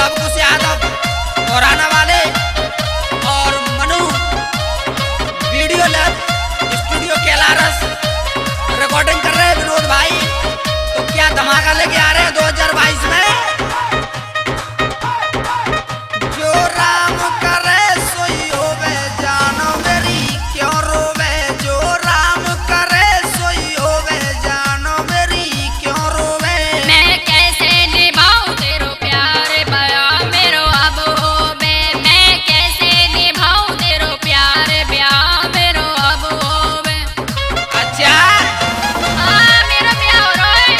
Love कुश यादव मोराना वाले और Manu video lab studio Kelaras recording कर रहे हैं विनोद भाई। तो क्या धमाका लेके आ रहे हैं 2022 में। जो राम करे सोई होवे जानो मेरी क्यों रोवे। जो राम करे सोई होवे जानो मेरी क्यों रोवे। मैं कैसे निभाऊं तेरो प्यार बया मेरो अब होवे। मैं कैसे निभाऊं तेरो प्यार ब्या मेरो अब होवे। अच्छा मेरा ब्याह हो रहा है।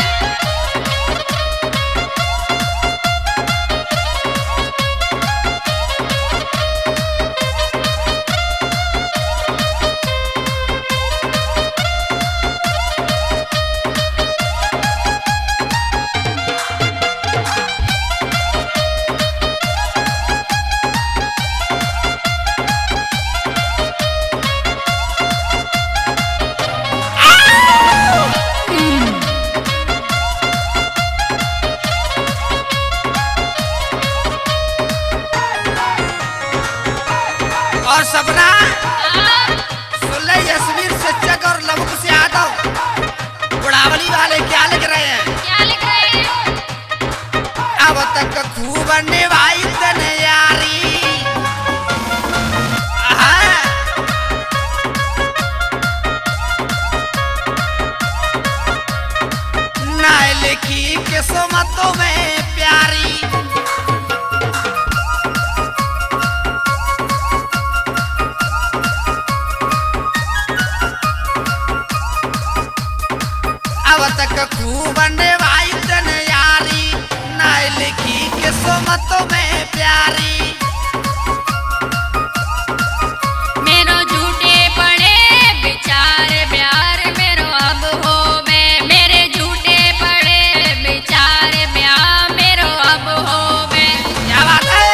और सपना सुन ले यशवीर शिक्षक और लव कुश यादव बुढ़ावली वाले क्या लिख रहे हैं। क्या लिख रहे हैं? अब तक खूब निभाई तन यारी। ना लिखी किस्मतों में प्यारी। अब तक खूब निभाई तन यारी। ना लिखी किस्मतों में प्यारी। मेरो झूठे पड़े विचार प्यार मेरो अब होवे। मेरे झूठे पड़े विचार ब्याह मेरो अब होवे। क्या बात है।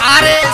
अरे